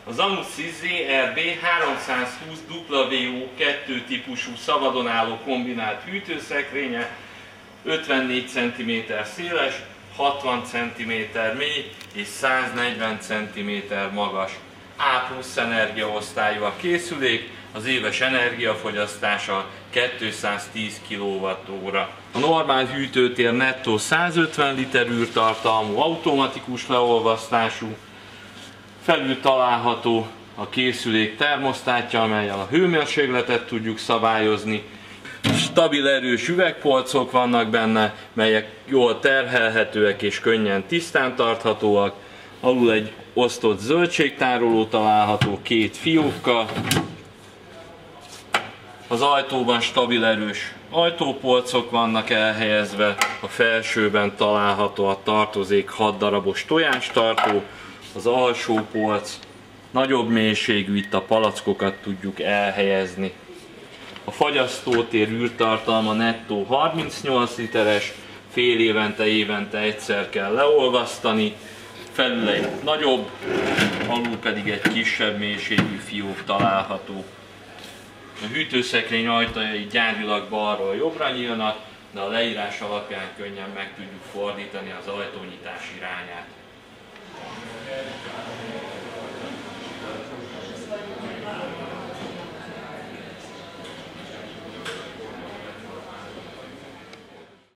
A Zanussi ZRB 320 WO2 típusú szabadon álló kombinált hűtőszekrénye, 54 cm széles, 60 cm mély és 140 cm magas. A+ energiaosztályú a készülék, az éves energiafogyasztása 210 kWh. A normál hűtőtér nettó 150 liter űrtartalmú, automatikus leolvasztású, felül található a készülék termosztátja, amellyel a hőmérsékletet tudjuk szabályozni. Stabil, erős üvegpolcok vannak benne, melyek jól terhelhetőek és könnyen tisztán tarthatóak. Alul egy osztott zöldségtároló található két fiókkal. Az ajtóban stabil, erős ajtópolcok vannak elhelyezve. A felsőben található a tartozék 6 darabos tojástartó. Az alsó polc nagyobb mélységű, itt a palackokat tudjuk elhelyezni. A fagyasztótér űrtartalma nettó 38 literes, fél évente egyszer kell leolvasztani. Felül egy nagyobb, alul pedig egy kisebb mélységű fiók található. A hűtőszekrény ajtajai gyárilag balról jobbra nyílnak, de a leírás alapján könnyen meg tudjuk fordítani az ajtónyitás irányát.